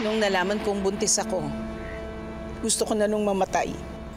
Nung nalaman kong buntis ako, gusto ko na nung mamatay.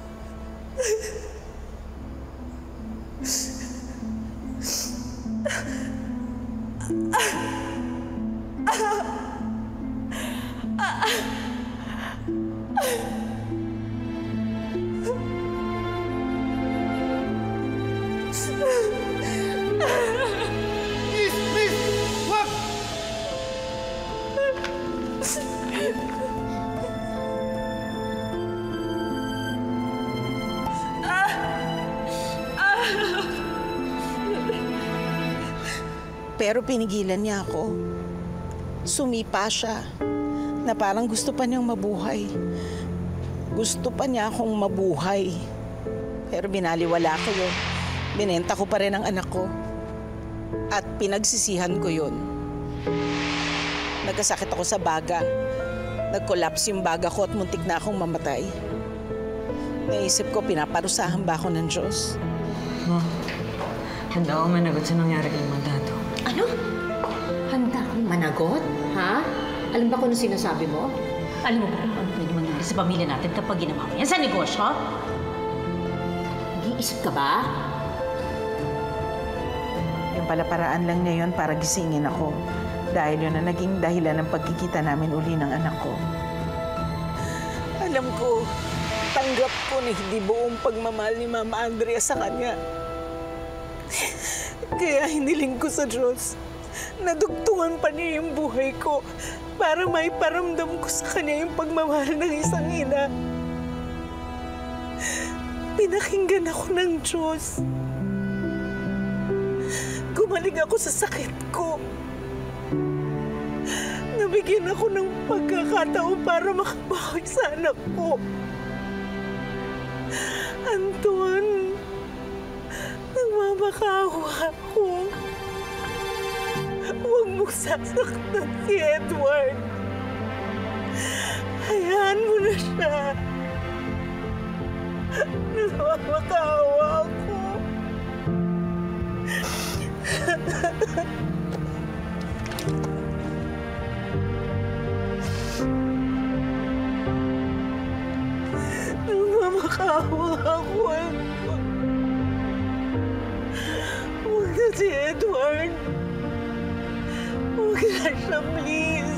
Pero pinigilan niya ako. Sumipa siya na parang gusto pa niyang mabuhay. Gusto pa niya akong mabuhay. Pero binaliwala ko yun. Binenta ko pa rin ang anak ko. At pinagsisihan ko yun. Nagkasakit ako sa baga. Nag-collapse yung baga ko at muntik na akong mamatay. Naisip ko, pinaparusahan ba ako ng Diyos? Ma, handa ako managot sa nangyari kay Mandado. Ano? Handa kang managot? Ha? Alam ba kung ano sinasabi mo? Alam mo ba kung ano pwede mangyari sa pamilya natin kapag ginawa mo yan sa negosyo? Nag-iisip ka ba? Yung pala paraan lang niya yun para gisingin ako. Dahil yun ang naging dahilan ng pagkikita namin uli ng anak ko. Alam ko, tanggap ko na hindi buong pagmamahal ni Mama Andrea sa kanya. Kaya hiniling ko sa Diyos, nadugtungan pa niya yung buhay ko para may paramdam ko sa kanya yung pagmamahal ng isang ina. Pinakinggan ako ng Diyos. Gumaling ako sa sakit ko. Nabigyan ako ng pagkakataon para makabawi sa anak ko. Anton, nagmamakaawa ako. Huwag mong sasaktan si Edward. Hayaan mo na siya. Nagmamakaawa ako. Nagmamakaawa ako. Huwag na si Edward. Huwag na siya, please.